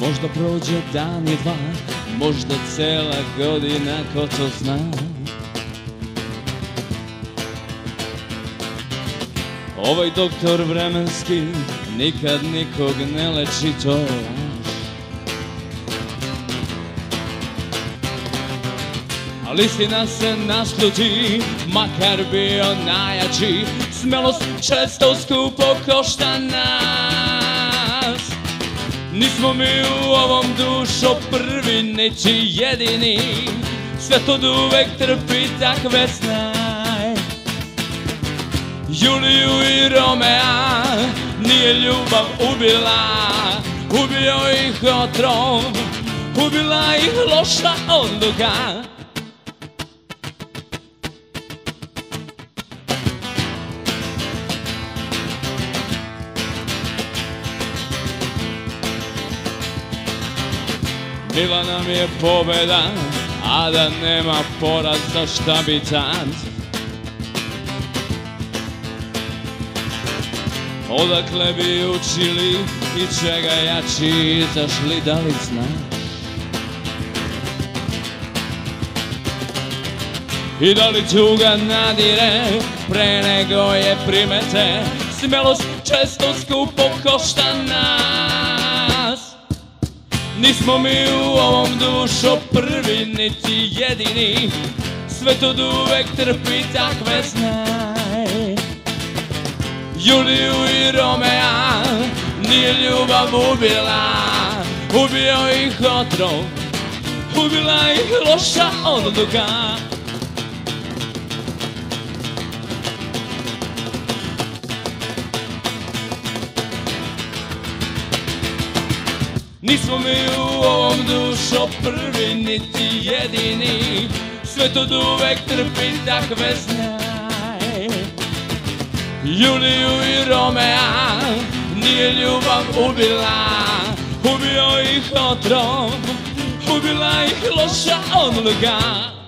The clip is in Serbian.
Možda prođe dan i dva, možda cela godina, ko to zna. Ovaj doktor vremenski nikad nikog ne leči, to je laž. Ali istina se nasluti, makar bio najjači, smelost često skupo košta nas. Nismo mi u ovom društvu prvi, niti jedini, svet od uvek trpi takve snaje. Juliju i Romea nije ljubav ubila, ubio ih otrov, ubila ih loša odluka. Bila nam je pobeda, a da nema poraza, šta bi tad? Odakle bi učili i čega jači izašli, da li znaš? I da li tuga nadire pre nego je primete, smelost često skupo košta nas. Nismo mi u ovom dušu prvi, niti jedini, svet od uvek trpi takve znaj. Juliju i Romea nije ljubav ubila, ubio ih otrov, ubila ih loša odluka. Nismo mi u ovom dušu prvi, niti jedini, svet od uvek trpi takve znaj. Juliju i Romea nije ljubav ubila, ubio ih otrov, ubila ih loša odluka.